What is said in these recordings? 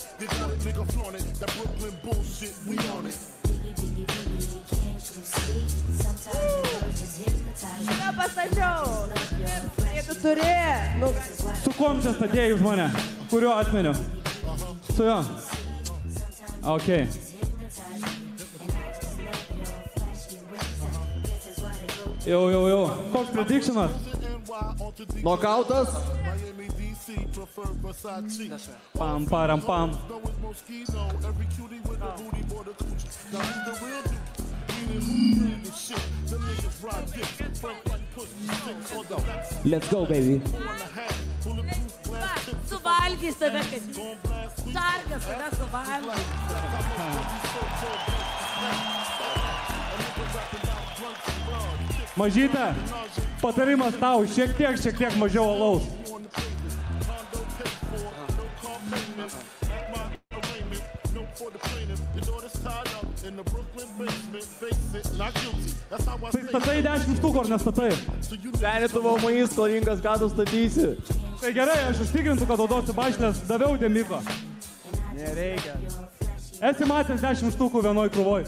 it. They want it, nigga flaunt it. That Brooklyn bullshit, we on it. Su kuom čia statėjai už mane? Kuriuo asmeniu? Su juo? Okay. Jau. Koks predictionas? Nokautas. Pam, param, pam. Let's go, baby. Suvalgys tave, kad sargas tada suvalgys. Mažyte, patarimas tau, šiek tiek mažiau alaus. Tai statai 10 štukų ar nestatai? Seni, tu vamais klaringas, ką tu statysi? Tai gerai, aš užtikrintų, kad naudosiu bašlės, daviau demiko. Nereikia. Esi matęs 10 štukų vienoj krūvoj.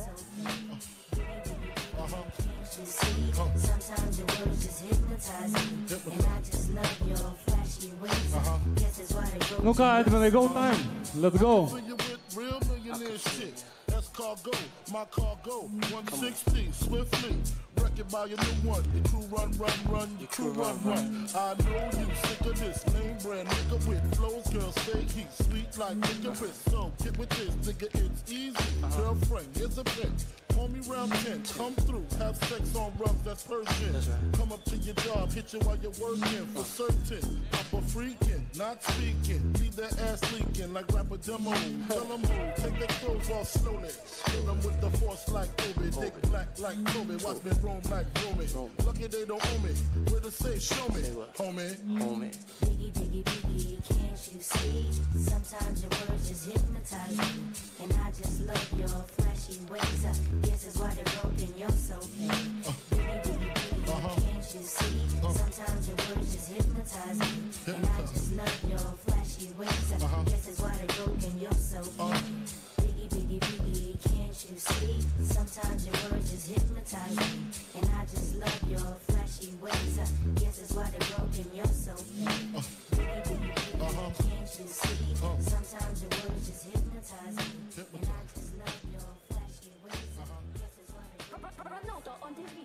Nu ką, Edvinai, go time. Let's go. Cargo, my cargo, 160, swiftly, wreck it by your new one. Your crew run, your crew run. I know you sick of this name brand nigga with flows, girl say he's sweet like licorice. So get with this, nigga, it's easy. Girlfriend, here's a bitch. Call me round 10, come through, have sex on rough, that's Persian. Come up to your job, hit you while you're working, for certain. I'm a freaking, not speaking, leave that ass leaking like rapper demo. Tell them move, take their clothes off slowly. Kill them with the force like Kobe, dick black like Kobe, watch me roam like Romy. Lucky they don't own me, where to say show me, homie. Biggie, can't you see? Sometimes your words just hypnotize me, and I just love your flashy ways. This is why they're broken, you're so pain. Biggie, can't you see? Sometimes your words just hypnotize me, and I just love your flashy ways. This is why they're broken, you're so pain. Biggie, can't you see? Sometimes your words just hypnotize me, and I just love your flashy ways. Guess it's why they're broken, you're so pain. Biggie, can't you see? Sometimes your words just hypnotize me, and I just love your flashy ways. Guess it's why they're broken. Ronaldo on TV.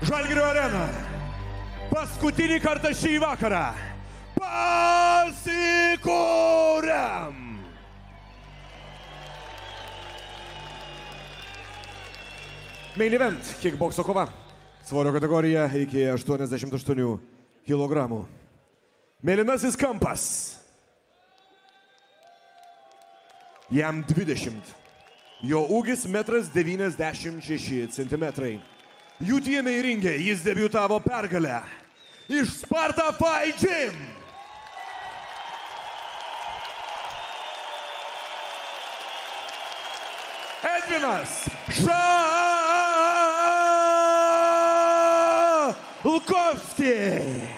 Žalgirio arena. Paskutinį kartą šį vakarą. Pasikūriam. Main event, kickbokso kova. Svorio kategorija iki 88 kg. Mėlynasis kampas. Jam 20. Jo ūgis 1,96 cm. Jūtijame į ringę jis debiutavo pergalę iš Sparta Fight Gym. Edvinas Šalkovskis.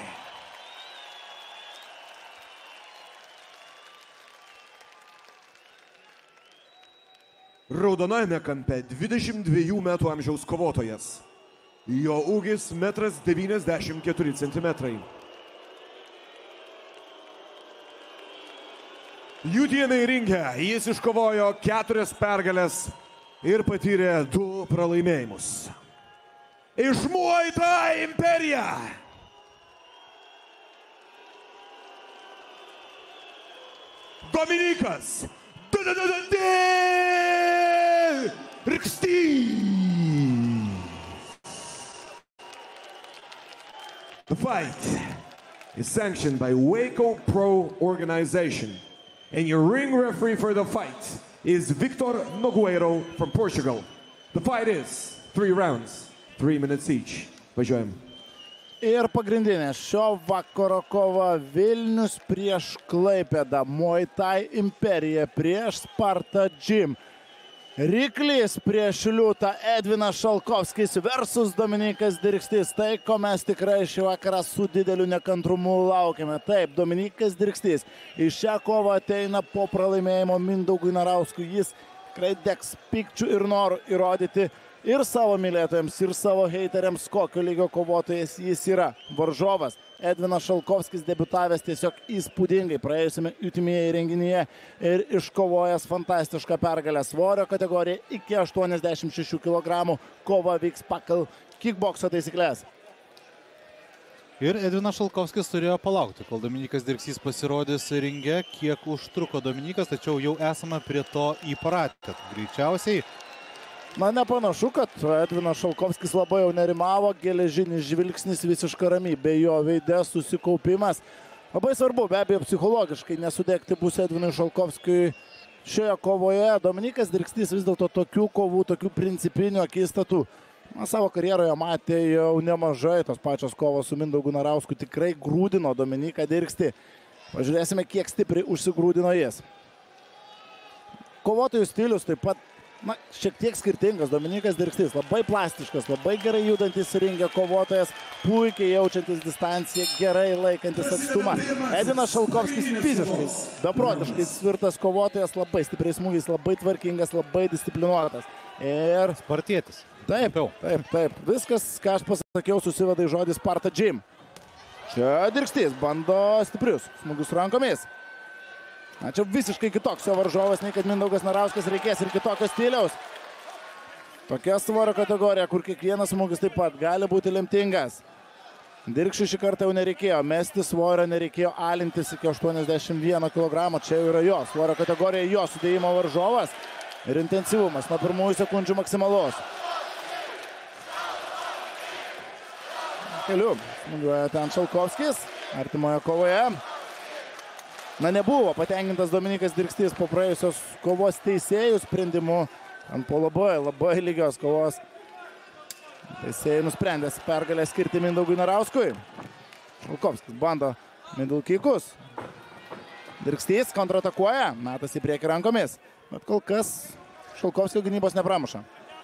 Raudonajame kampe 22 metų amžiaus kovotojas. Jo ūgis 1,94 cm. Jūtijame į ringę jis iškovojo 4 pergalės ir patyrė 2 pralaimėjimus. Iš Muay Thai Imperija. Dominikas Dirkstys. The fight is sanctioned by Waco Pro Organization, and your ring referee for the fight is Victor Nogueiro from Portugal. The fight is 3 rounds, 3 minutes each. Važiuojam. Ir pagrindinė šio vakaro kova Vilnius prieš Klaipėdą, Muay Thai Imperija prieš Sparta Gym. Ryklys prieš liūtą Edvinas Šalkovskis versus Dominikas Dirkstys. Tai, ko mes tikrai šį vakarą su dideliu nekantrumu laukiame. Taip, Dominikas Dirkstys į šią kovą ateina po pralaimėjimo Mindaugui Narauskui. Jis tikrai degs pykčių ir norų įrodyti ir savo mylėtojams, ir savo heiteriams, kokio lygio kovotojas jis yra. Varžovas Edvinas Šalkovskis debiutavęs tiesiog įspūdingai praėjusiame UTMA renginyje ir iškovojęs fantastišką pergalę. Svorio kategorija iki 86 kg. Kova vyks pagal kickbokso taisyklės. Ir Edvinas Šalkovskis turėjo palaukti, kol Dominikas Dirkstys pasirodys ringe. Kiek užtruko Dominikas, tačiau jau esame prie to įpratę. Greičiausiai. Na, nepanašu, kad Edvinas Šalkovskis labai jau nerimavo, geležinis žvilgsnis, visiška ramybė, jo veide susikaupimas. Labai svarbu, be abejo, psichologiškai nesudegti bus Edvinui Šalkovskiui šioje kovoje. Dominikas Dirkstys vis dėlto tokių kovų, tokių principinių akistatų savo karjeroje matė jau nemažai. Tos pačios kovos su Mindaugu Narausku tikrai grūdino Dominiką Dirkstį. Pažiūrėsime, kiek stipriai užsigrūdino jis. Kovotojų stilius taip pat šiek tiek skirtingas. Dominikas Dirkstys labai plastiškas, labai gerai judantis ringe kovotojas, puikiai jaučiantis distanciją, gerai laikantis atstumą. Edvinas Šalkovskis fiziškai, beprotiškai tvirtas kovotojas, labai stipriais smūgiais, labai tvarkingas, labai disciplinuotas. Ir spartietis. Taip. Viskas, ką aš pasakiau, susiveda į žodį Sparta Gym. Čia Dirkstys bando stiprius smūgius rankomis. Čia visiškai kitoks jo varžovas, nei kad Mindaugas Narauskas, reikės ir kitokio stiliaus. Tokia svorio kategorija, kur kiekvienas smūgis taip pat gali būti lemtingas. Dirkšiui šį kartą jau nereikėjo mesti svorio, nereikėjo alintis iki 81 kg. Čia jau yra jo svorio kategorija, jo sudėjimo varžovas ir intensyvumas nuo pirmųjų sekundžių maksimalus. Keliu smūgiuoja ten Šalkovskis artimoje kovoje. Nebuvo patenkintas Dominikas Dirkstys po praėjusios kovos teisėjų sprendimu. Po labai lygios kovos teisėjai nusprendė pergalę skirti Mindaugui Narauskui. Šalkovskis bando middle kickus. Dirkstys kontratakuoja, metas į priekį rankomis. Bet kol kas Šalkovskio gynybos nepramuša.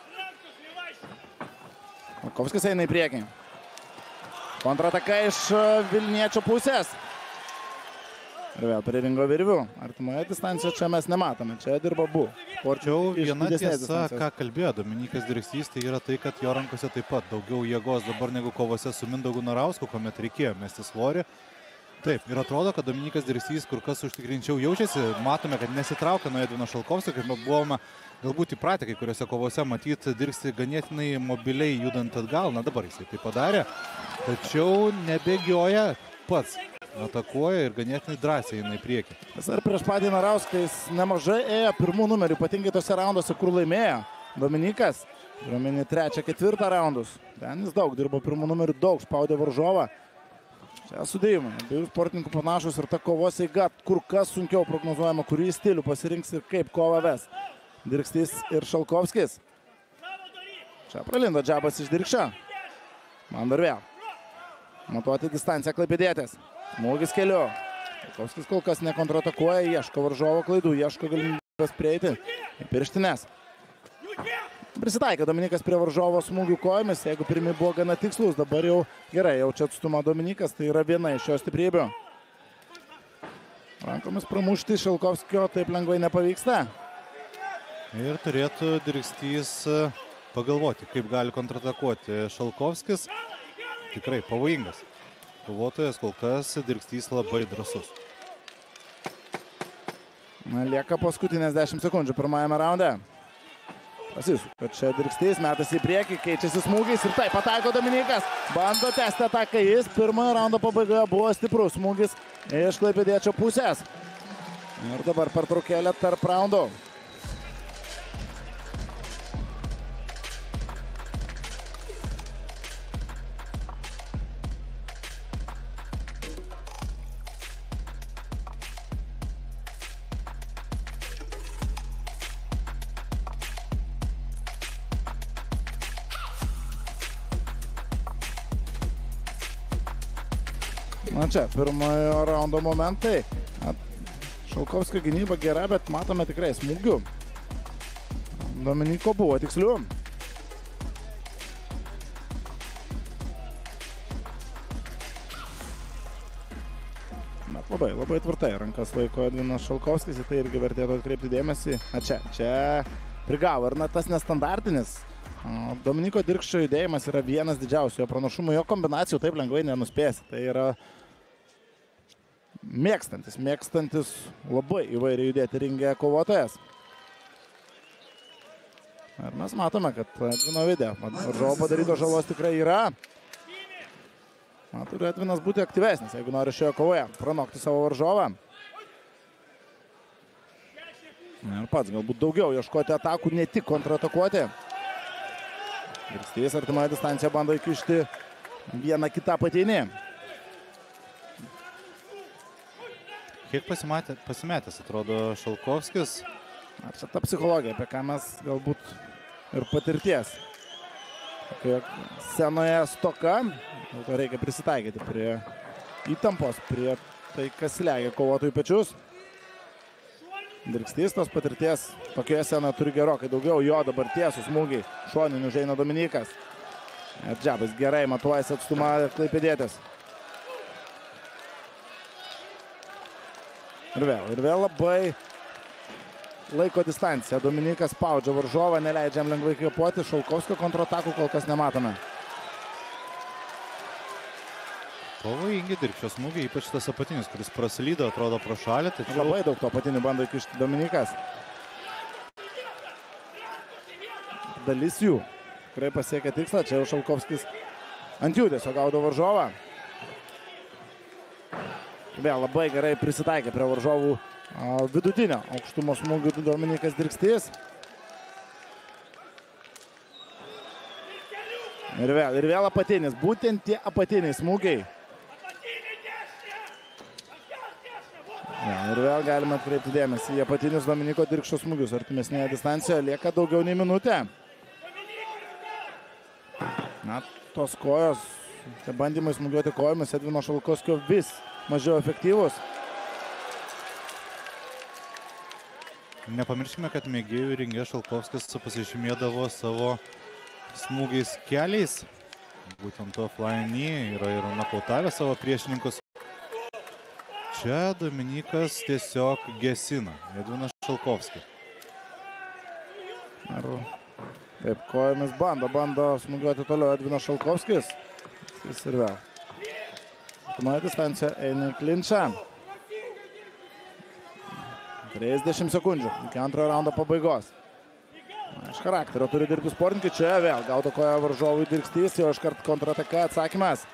Šalkovskis eina į priekį. Kontrataka iš Vilniečio pusės. Ir vėl prie ringo virvių. Artimoje distancijoje čia mes nematome. Čia dirba abu. Tačiau viena tiesa, ką kalbėjo Dominikas Dirkstys, tai yra tai, kad jo rankose taip pat daugiau jėgos dabar negu kovose su Mindaugu Narausku, kuomet reikėjo mesti svorį. Taip, ir atrodo, kad Dominykas Dirksys kur kas užtikrinčiau jaučiasi. Matome, kad nesitraukia nuo Edvino Šalkovskio, kaip buvome galbūt įpratę kai kuriuose kovose matyti Dirksį ganėtinai mobiliai judant atgal. Na dabar jisai tai padarė, tačiau nebėgioja pats. Atakuoja ir ganėtinai drąsiai eina į priekį. Ir prieš patį Narauską jis nemažai ėjo pirmų numerių, ypatingai tose raunduose, kur laimėjo Dominikas. Turiuomenį 3-4 raundus. Ten jis daug dirbo pirmų numerių, daug spaudė varžovą. Čia sudėjimai. Abiejų sportininkų panašus ir ta kovos eiga kur kas sunkiau prognozuojama, kurį stilių pasirinks ir kaip kovą ves. Dirksys ir Šalkovskis. Čia pralindo džabas iš Dirkšio. Man dar vėl. Matuoti distanciją klaipėdietės. Smūgis keliu. Šalkovskis kol kas nekontratakuoja, ieško varžovo klaidų, ieško galimybės prieiti į pirštines. Prisitaikė Dominikas prie varžovo smūgių kojomis, jeigu pirmi buvo gana tikslus, dabar jau gerai jaučia atstumą Dominikas, tai yra viena iš jo stiprybių. Rankomis pramušti Šalkovskio taip lengvai nepavyksta. Ir turėtų Dirksys pagalvoti, kaip gali kontratakuoti Šalkovskis. Tikrai pavojingas kovotojas, kol kas Dirksys labai drąsus. Lieka paskutinės 10 sekundžių pirmajame raunde. Pasisuka čia Dirksys, metas į priekį, keičiasi smūgiais ir taip pataiko Dominikas. Bando tęsti ataką jis, pirmojo raundo pabaigoje buvo stiprus smūgis iš klaipėdiečio pusės. Ir dabar pertraukėlė tarp raundų. Na čia, pirmojo raundo momentai. Šalkovskio gynyba gera, bet matome tikrai smūgių. Dominiko buvo tikslių. Bet labai tvirtai rankas laiko Edvinas Šalkovskis, į tai irgi vertėtų atkreipti dėmesį. Na čia prigavo ir na tas nestandartinis. Dominiko Dirkščio judėjimas yra vienas didžiausių jo pranašumų, jo kombinacijų taip lengvai nenuspėsi. Tai yra mėgstantis labai įvairiai judėti ringe kovotojas. Ir mes matome, kad Edvino video varžovo padaryto žalos tikrai yra. Turi Edvinas būti aktyvesnis, jeigu nori šioje kovoje pranokti savo varžovą. Ir pats galbūt daugiau ieškoti atakų, ne tik kontratakuoti. Dirksys artimoje distancijoje bando įkišti vieną kitą patinį. Kiek pasimetęs atrodo Šalkovskis. Ar čia ta psichologija, apie ką mes galbūt ir patirties. Scenoje stoka, dėl to reikia prisitaikyti prie įtampos, prie tai, kas slegia kovotojų pečius. Dirksys tos patirties tokioje scenoje turi gerokai daugiau, jo dabar tiesų smūgiai, šoninių žeina Dominikas. Ir džabas gerai matuojasi atstumą klaipėdietės. Ir vėl labai laiko distanciją. Dominikas spaudžia varžovą, neleidžia jam lengvai kvėpuoti. Šalkovskio kontratakų kol kas nematome. Pavojingi Dirkščio smūgiai, ypač tas apatinis, kuris praslydo, atrodo pro šalį. Tačiau... Labai daug to apatinių bando įkišti Dominikas. Dalis jų tikrai pasiekia tikslą. Čia jau Šalkovskis ant judesio gaudo varžovą. Vėl labai gerai prisitaikė prie varžovų vidutinio aukštumo smūgių Dominikas Dirksys. Ir vėl apatinis, būtent tie apatiniai smūgiai. Ir vėl galime atkreipti dėmesį į apatinius Dominiko Dirkščio smūgius. Artimesnėje distancijoje lieka daugiau nei minutė. Na, tos kojos, tie bandymai smūgiuoti kojomis Edvino Šalkovskio vis mažiau efektyvus. Nepamirškime, kad mėgėjų ringe Šalkovskis pasižymėdavo savo smūgiais keliais. Būtent to flying knee yra ir nokautavę savo priešininkus. Čia Dominikas tiesiog gesina Edviną Šalkovskį. Taip, kojomis bando smūgiuoti toliau Edvinas Šalkovskis. Jis ir vėl. Pirmoje distancija eina į klinčą. 30 sekundžių iki antrojo raundo pabaigos. Iš charakterio turi dirbti sportininkai. Čia vėl gaudo koja varžovui Dirkstys. Jau iškart kontrataka atsakymas.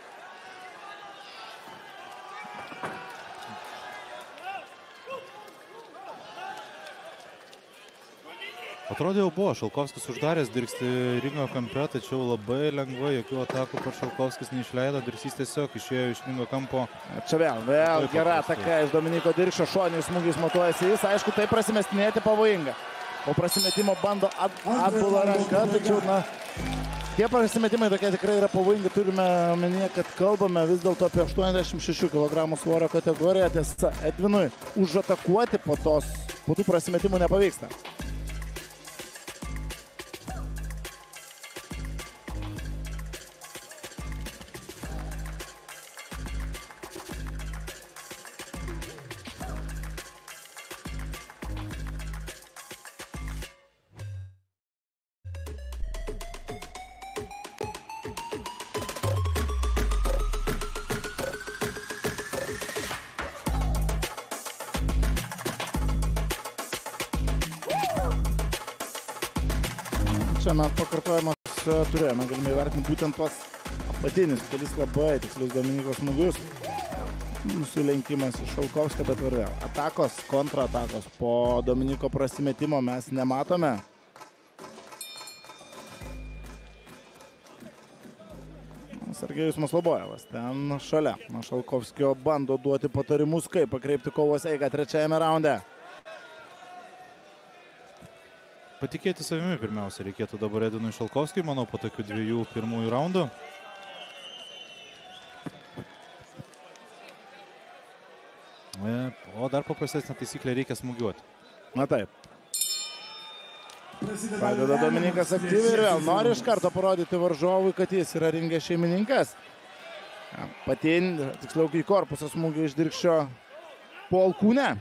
Atrodė jau buvo, Šalkovskis uždaręs Dirkstį ringo kampe, tačiau labai lengvai, jokių atakų per Šalkovskis neišleido, Dirkstys tiesiog išėjo iš ringo kampo. Čia vėl gera ataka iš Dominiko Dirkšio, šoniniais smūgiais matuojasi jis, aišku, tai prasimestinėti pavojinga. Po prasimetimo bando atbula ranka, tačiau, tie prasimetimai tokie tikrai yra pavojingi, turime omenyje, kad kalbame vis dėlto apie 86 kg svorio kategoriją, tiesa, Edvinui užatakuoti po tų prasimetimų nepavyksta. Čia mes pakartojimas turėjome, galime įvertinti būtent tos apatinis, kelis labai tikslius Dominikos smūgius. Nusilenkimas iš Šalkovskio, bet vėl. Atakos, kontratakos po Dominiko prasimetimo mes nematome. Sergejus Maslobojevas ten šalia. Šalkovskio bando duoti patarimus, kaip pakreipti kovos eigą trečiajame raunde. Patikėti savimi pirmiausia reikėtų dabar Edvinui Šalkovskiui, manau, po tokių dviejų pirmųjų raundų. O dar paprastesnė taisyklė reikia smūgiuoti. Na taip. Pradeda Dominikas aktyviai ir vėl nori iš karto parodyti varžovui, kad jis yra ringe šeimininkas. Patin, tiksliau į korpusą smūgį iš Dirkšio po alkūnę.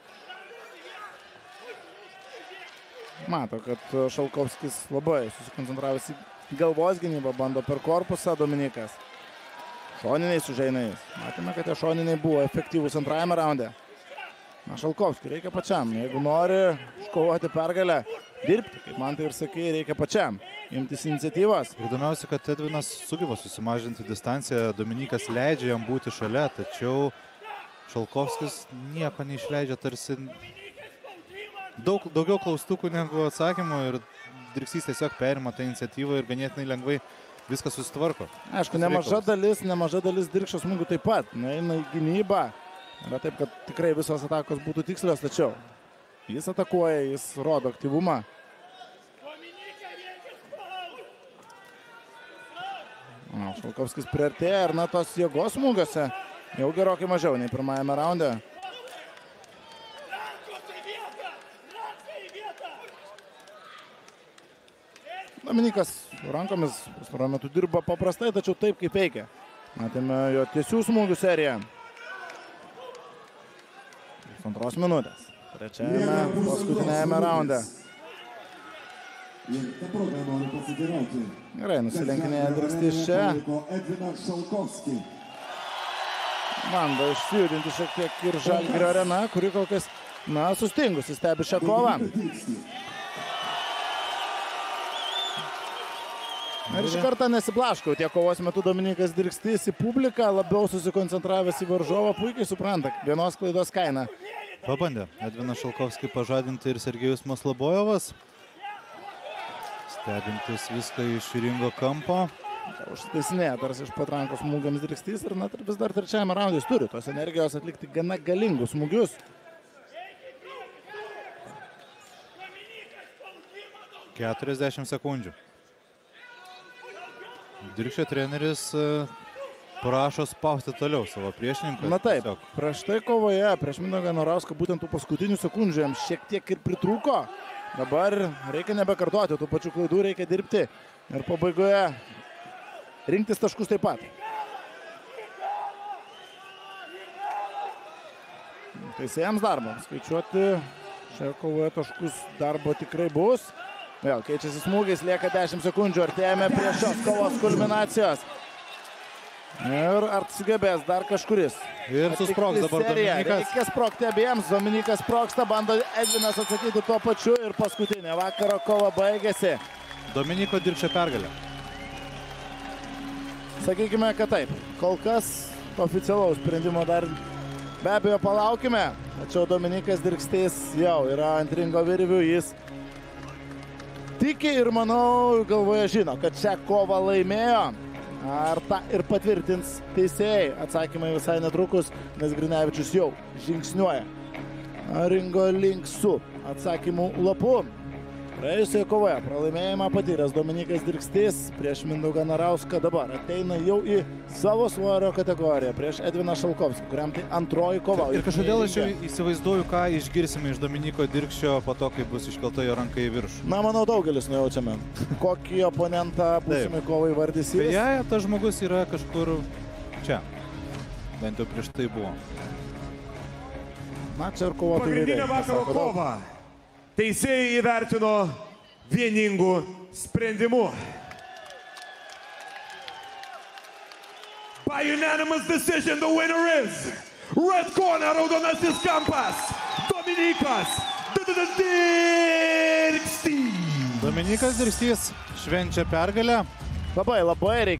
Mato, kad Šalkovskis labai susikoncentravęs į galvos gynybą, bando per korpusą Dominikas. Šoniniais užeinais. Matėme, kad tie šoniniai buvo efektyvūs antrajame raunde. Šalkovskiui reikia pačiam. Jeigu nori iškovoti pergalę, dirbti, kaip man tai ir sakė, reikia pačiam imtis iniciatyvos. Įdomiausia, kad Edvinas sugeba susimažinti distanciją, Dominikas leidžia jam būti šalia, tačiau Šalkovskis nieko neišleidžia, tarsi daugiau klaustukų negu atsakymų ir Dirkstys tiesiog perima tą iniciatyvą ir ganėtinai lengvai viskas susitvarko. Aišku, nemaža dalis Dirkšio smūgių taip pat. Eina į gynybą. Yra taip, kad tikrai visos atakos būtų tikslios, tačiau jis atakuoja, jis rodo aktyvumą. Šalkovskis priartėja ir tos jėgos smūgiuose jau gerokai mažiau nei pirmajame raunde. Dominikas rankomis pastaruoju metu dirba paprastai, tačiau taip kaip veikia. Matėme jo tiesių smūgių seriją. 2 minutės. Trečiajame paskutinėjame raunde. Gerai, nusilenkinėja Dirkstys čia. Bando išsijudinti šiek tiek ir Žalgirio arena, kuri kol kas, sustingusi stebi šią kovą. Ir šį kartą nesiblaškau. Tiek kovos metu Dominikas Dirkstys į publiką, labiau susikoncentravęs į varžovą, puikiai supranta vienos klaidos kainą. Pabandė Edvinas Šalkovskį pažadinti ir Sergejus Maslobojevas. Stebintis viską iš ringo kampo. Užsiteisinėja tarsi iš patrankos smūgiams Dirkstys ir vis dar trečiajame raunde jis turi tos energijos atlikti gana galingus smūgius. 40 sekundžių. Dirkšio treneris prašo spausti toliau savo priešininką. Na taip, prieš tai kovoje, prieš Mindaugą Norauską, būtent tų paskutinių sekundžių jam šiek tiek ir pritrūko. Dabar reikia nebekartoti, tų pačių klaidų reikia dirbti ir pabaigoje rinktis taškus taip pat. Teisėjams darbą skaičiuoti, šioje kovoje taškus darbo tikrai bus. Vėl keičiasi smūgis, lieka 10 sekundžių, artėjame prie šios kovos kulminacijos. Ir ar sugebės dar kažkuris? Ir susprogs dabar Dominikas. Reikia sprogti abiems. Dominikas sprogsta, bando Edvinas atsakyti tuo pačiu ir paskutinė vakaro kova baigėsi. Dominiko Dirkšio pergalė. Sakykime, kad taip. Kol kas oficialaus sprendimo dar be abejo palaukime. Tačiau Dominikas Dirkštys jau yra ant ringo virvių. Jis tiki ir manau galvoje žino, kad šią kovą laimėjo. Ar tą ir patvirtins teisėjai? Atsakymai visai netrukus, nes Grinevičius jau žingsniuoja ringo link su atsakymų lapu. Praėjusioje kovoje pralaimėjimą patyręs Dominikas Dirkštys prieš Mindaugą Narauską dabar ateina jau į savo svorio kategoriją prieš Edviną Šalkovskį, kuriam tai antroji kova. Ir kažkodėl aš jau įsivaizduoju, ką išgirsime iš Dominiko Dirkšio po to, kai bus iškelta jo ranka į viršų. Na, manau, daugelis nujaučiame. Kokį oponentą būsimai kovai vardys jis? Beje, tas žmogus yra kažkur čia. Bent jau prieš tai buvo. Na, čia ir kovotojai. Pagrindinė vakaro kova. Teisėjai įvertino vieningų sprendimų. By unanimous decision, the winner is red corner, raudonasis kampas, Dominikas Dirkštys. Dominikas Dirkštys švenčia pergalę. Labai reikia.